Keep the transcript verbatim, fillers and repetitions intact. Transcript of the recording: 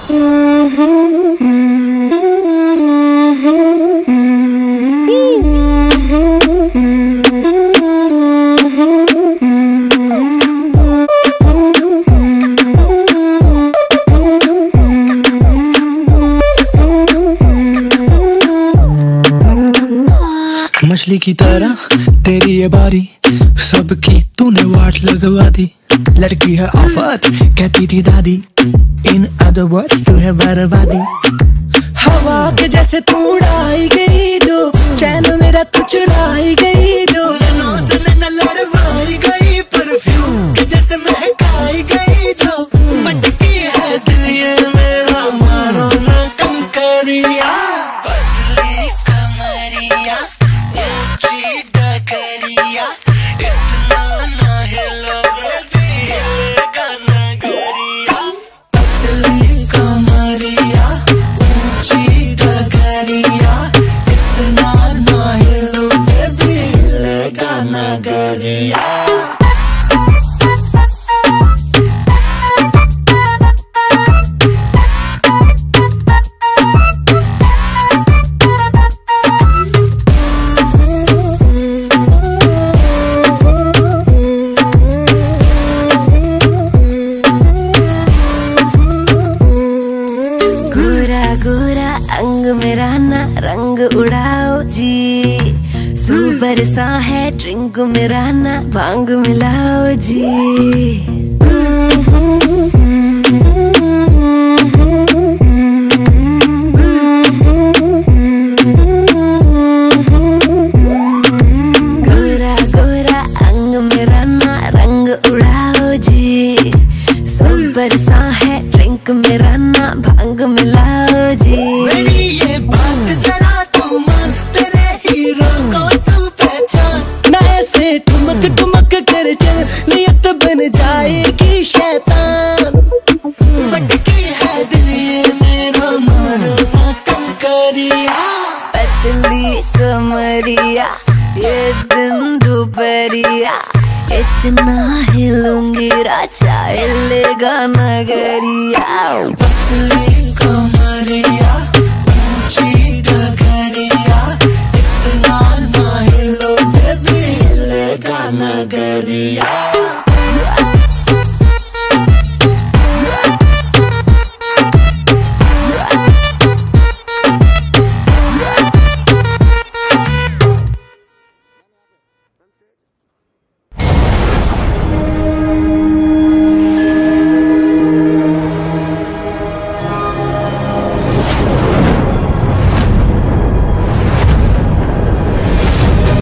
मछली की तरह तेरी ये बारी, सबकी तूने वाट लगवा दी। लड़की है आफत कहती थी दादी, इन अदर वर्ड्स तू है बर्बादी। हवा के जैसे तू उड़ाई गई जो, चैन मेरा तू चुराई गई जो, न लड़वाई गई परफ्यूम के जैसे महकाई गई जो। मटकी है दिल ये मेरा, मारो ना कम करिया। पतली कमरिया डकरिया, इतना ना हिलो बेबी, हिलेगा नगरिया। पतली कमरिया ऊंची डकरिया, इतना ना हिलो बेबी, हिलेगा नगरिया। गोरा अंग मेरा ना रंग उड़ाओ जी, सुपर सा है ड्रिंक मेरा ना भांग मिलाओ जी। गोरा गोरा अंग मेरा ना रंग उड़ाओ जी, सुपर सा है ड्रिंक मेरा ना भांग मिलाओ जी। मेरी ये बात जरा तू मान, तेरे हीरो को तू पहचान। ना ऐसे ठुमक ठुमक कर चल, नियत बन जाएगी शैतान। मटकी है दिल ये मेरा, मारो ना कम करिया। पतली कमरिया ये दिन दोपहरिया, इतना हिलूंगी राजा हिलेगा नगरिया। पतली कमरिया ऊंची डगरिया, इतना ना हिलो बेबी, हिलेगा नगरिया।